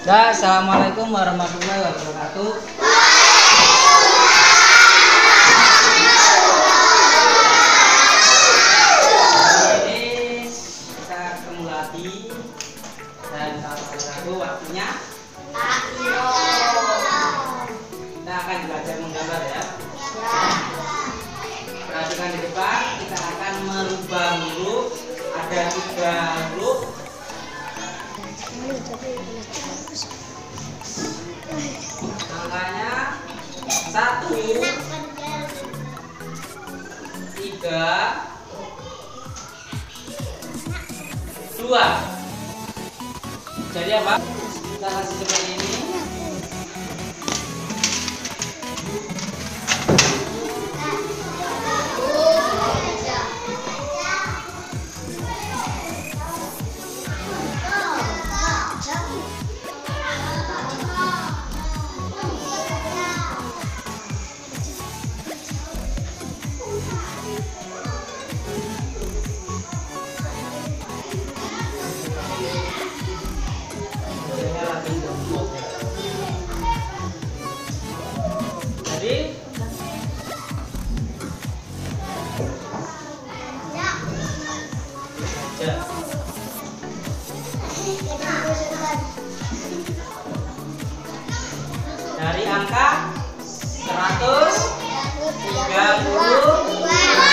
Ya, assalamualaikum warahmatullahi wabarakatuh. Ini kita ketemu lagi dan salah satu waktunya kita akan belajar menggambar ya. Perhatikan di depan, kita akan merubah huruf. Ada 3 huruf. Angkanya 1, 3, 2. Jadi apa? Kita kasih seperti ini. Jadi dari angka 132.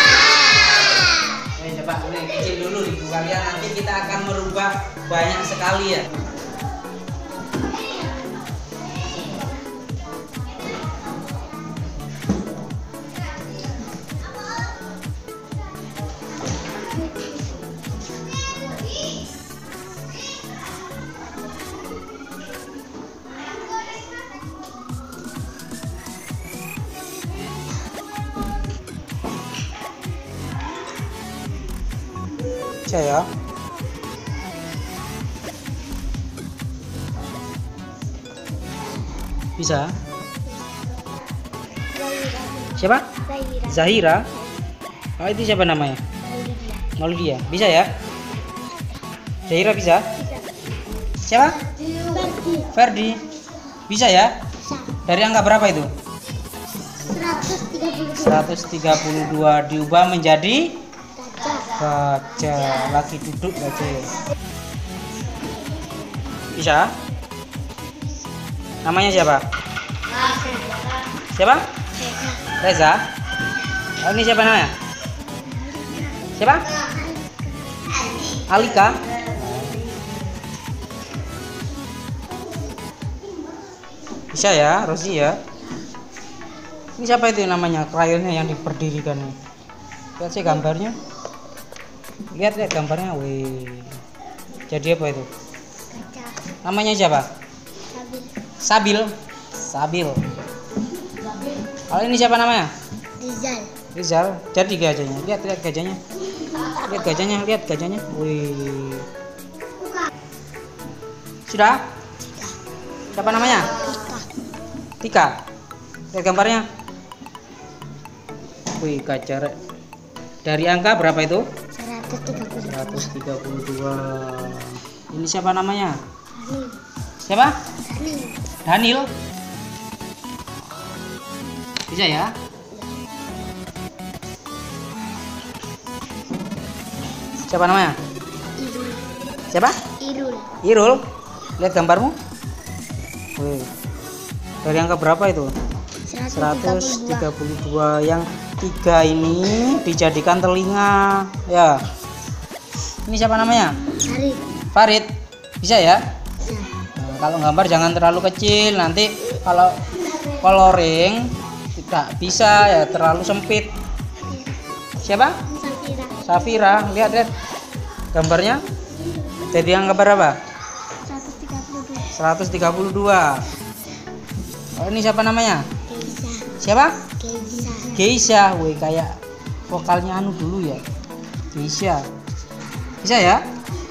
Coba boleh kecil dulu ibu kalian, nanti kita akan merubah banyak sekali ya. Ya. Bisa? Siapa? Zahira. Oh, itu siapa namanya? Maulidia. Bisa ya? Zahira bisa? Siapa? Ferdi. Bisa ya? Dari angka berapa itu? 132 diubah menjadi gajah. Lagi duduk gajah. Bisa? Namanya siapa? Siapa? Reza. Oh, ini siapa namanya? Siapa? Alika. Bisa ya, Rosi ya. Ini siapa itu namanya? Krayonnya yang diperdirikan nih. Lihat sih gambarnya. Lihat gambarnya, wih. Jadi apa itu? Namanya siapa? Sabil. Kalau ini siapa namanya? Rizal. Jadi gajahnya. Lihat gajahnya. Lihat gajahnya. Wih. Sudah? Siapa namanya? Tika. Lihat gambarnya. Wih, gajah. Dari angka berapa itu? 132. Ini siapa namanya? Siapa? Daniel. Bisa ya? Siapa namanya? Siapa? Irul. Lihat gambarmu. Wih. Dari angka berapa itu? 132. Yang 3 ini dijadikan telinga ya. Ini siapa namanya? Farid. Bisa ya? Nah, kalau gambar jangan terlalu kecil, nanti kalau coloring tidak bisa ya, terlalu sempit. Siapa? Safira. Lihat gambarnya. Jadi angka berapa? 132. Oh, ini siapa namanya? Siapa? Geisha. Wih, kayak vokalnya anu dulu ya. Geisha. Bisa ya?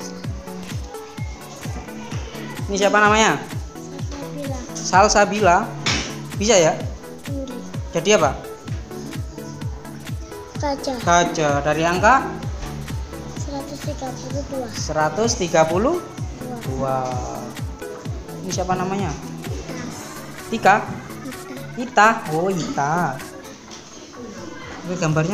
Ini siapa namanya? Salsabila. Bisa ya? Jadi apa? Gajah. Dari angka 132. 132. Ini siapa namanya? Tika? Ita? Oh, Ita. Lihat gambarnya.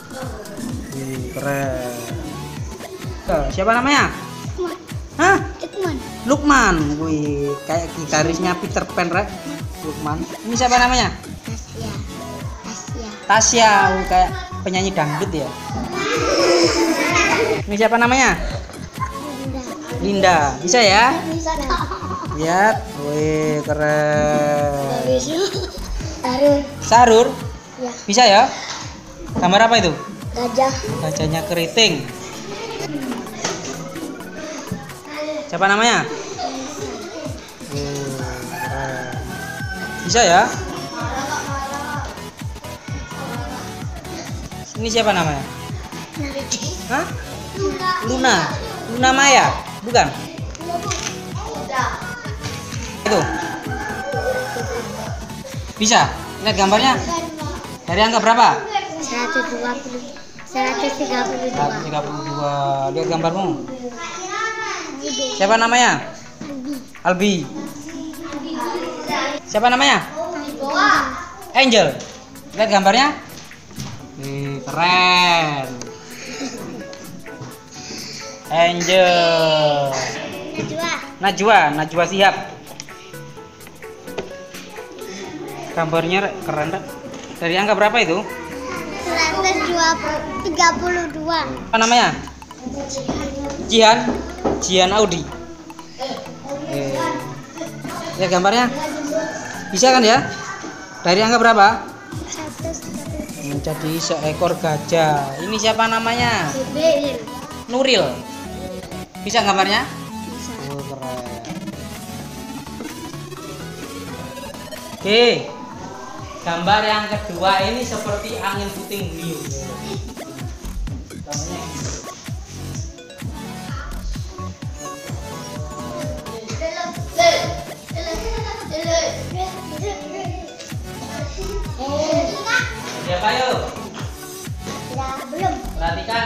Keren. Siapa namanya? Hah? Lukman. Wih, kayak gitarisnya Peter Pan, Rek. Lukman. Ini siapa namanya? Tasya. Oh, kayak penyanyi dangdut ya. Ini siapa namanya? Linda. Bisa ya? Lihat. Wih, keren. Sarur. Bisa ya? Gambar apa itu? Gajah. Gajahnya keriting. Siapa namanya? Bisa ya? Ini siapa namanya? Hah? Luna. Luna Maya? Bukan? Itu. Bisa? Lihat gambarnya. Dari angka berapa? 132. Lihat gambarmu. Siapa namanya? Albi. Siapa namanya? Angel. Lihat gambarnya. Keren. Angel. Najwa Shihab. Gambarnya keren, Rek. Dari angka berapa itu? 132. Apa namanya? Jihan Audi. Lihat gambarnya. Bisa kan ya? Dari angka berapa? 132. Menjadi seekor gajah. Ini siapa namanya? Nuril. Bisa gambarnya? Bisa. Oh, keren. Oke. Gambar yang kedua ini seperti angin puting beliung. Gambarnya siapa yuk? Ya, belum. Perhatikan.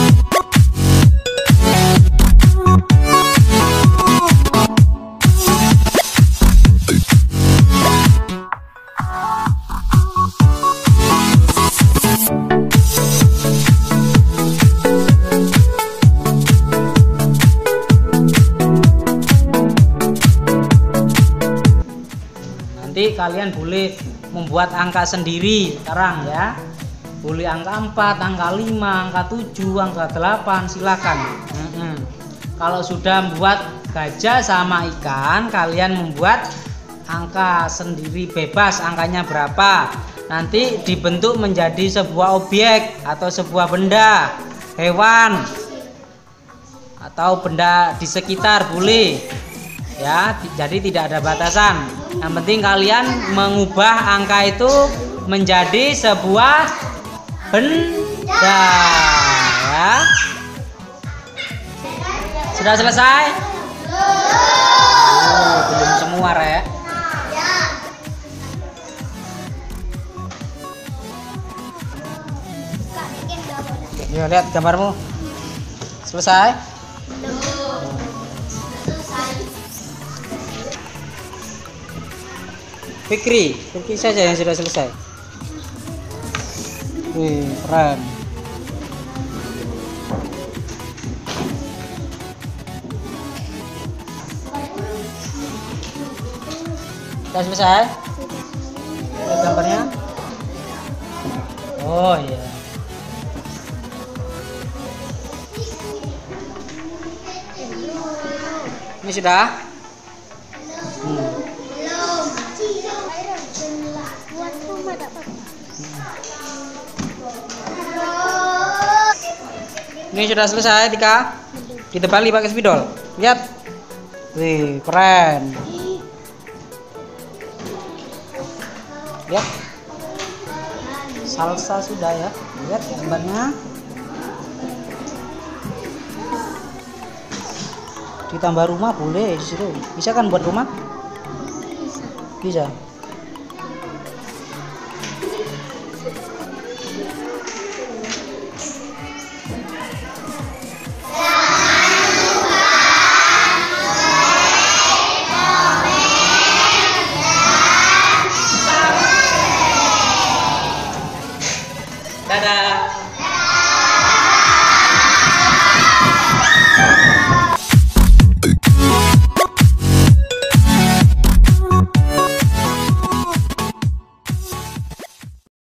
Nanti kalian boleh membuat angka sendiri sekarang ya. Boleh angka 4, angka 5, angka 7, angka 8, silakan. Kalau sudah membuat gajah sama ikan, kalian membuat angka sendiri bebas, angkanya berapa. Nanti dibentuk menjadi sebuah objek atau sebuah benda, hewan atau benda di sekitar boleh. Ya, jadi tidak ada batasan. Yang penting kalian mengubah angka itu menjadi sebuah benda. Ya. Sudah selesai? Belum semua, Rek. Yuk, lihat gambarmu. Selesai? Fikri saja yang sudah selesai. Wih, keren. Sudah selesai? Lihat gambarnya. Oh iya. Ini sudah? Ini sudah selesai, Tika. Ditebali pakai spidol. Lihat. Wih, keren. Lihat. Salsa sudah ya. Lihat gambarnya. Ditambah rumah boleh disuruh. Bisa kan buat rumah? Bisa.